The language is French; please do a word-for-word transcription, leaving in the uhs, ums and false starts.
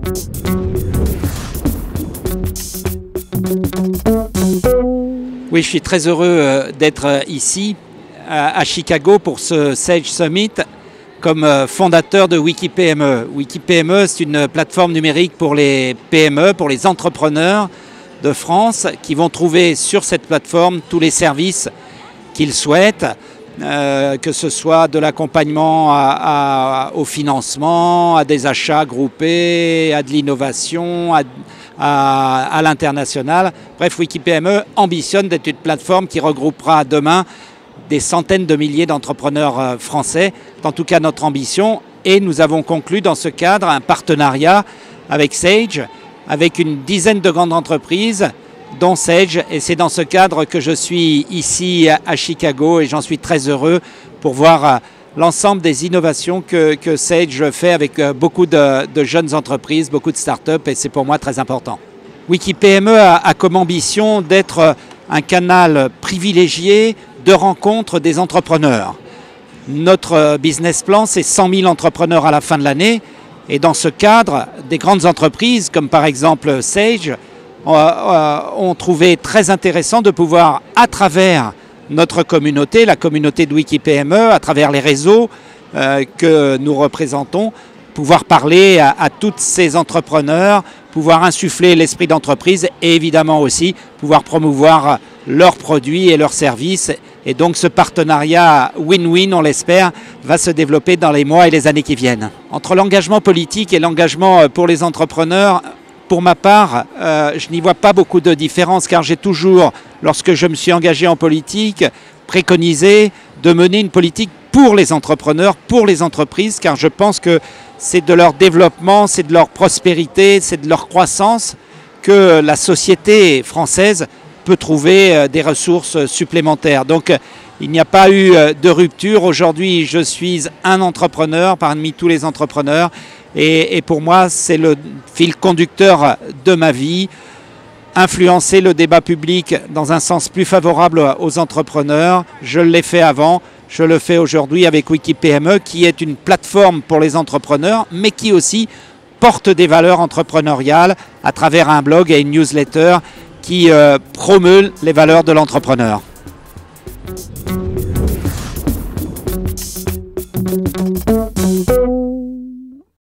Oui, je suis très heureux d'être ici à Chicago pour ce Sage Summit comme fondateur de WikiPME. WikiPME, c'est une plateforme numérique pour les P M E, pour les entrepreneurs de France qui vont trouver sur cette plateforme tous les services qu'ils souhaitent, euh, que ce soit de l'accompagnement à, à, au financement, à des achats groupés, à de l'innovation, à, à, à l'international. Bref, WikiPME ambitionne d'être une plateforme qui regroupera demain des centaines de milliers d'entrepreneurs français. C'est en tout cas notre ambition, et nous avons conclu dans ce cadre un partenariat avec Sage, avec une dizaine de grandes entreprises, dont Sage, et c'est dans ce cadre que je suis ici à Chicago, et j'en suis très heureux pour voir l'ensemble des innovations que, que Sage fait avec beaucoup de, de jeunes entreprises, beaucoup de start-up, et c'est pour moi très important. WikiPME a, a comme ambition d'être un canal privilégié de rencontre des entrepreneurs. Notre business plan, c'est cent mille entrepreneurs à la fin de l'année, et dans ce cadre, des grandes entreprises, comme par exemple Sage, ont trouvé très intéressant de pouvoir, à travers notre communauté, la communauté de WikiPME, à travers les réseaux euh, que nous représentons, pouvoir parler à, à tous ces entrepreneurs, pouvoir insuffler l'esprit d'entreprise et évidemment aussi pouvoir promouvoir leurs produits et leurs services. Et donc ce partenariat win-win, on l'espère, va se développer dans les mois et les années qui viennent. Entre l'engagement politique et l'engagement pour les entrepreneurs, pour ma part, euh, je n'y vois pas beaucoup de différence, car j'ai toujours, lorsque je me suis engagé en politique, préconisé de mener une politique pour les entrepreneurs, pour les entreprises, car je pense que c'est de leur développement, c'est de leur prospérité, c'est de leur croissance que la société française peut trouver des ressources supplémentaires. Donc il n'y a pas eu de rupture. Aujourd'hui, je suis un entrepreneur parmi tous les entrepreneurs. Et, et pour moi, c'est le fil conducteur de ma vie. Influencer le débat public dans un sens plus favorable aux entrepreneurs. Je l'ai fait avant, je le fais aujourd'hui avec WikiPME, qui est une plateforme pour les entrepreneurs, mais qui aussi porte des valeurs entrepreneuriales à travers un blog et une newsletter qui euh, promeut les valeurs de l'entrepreneur.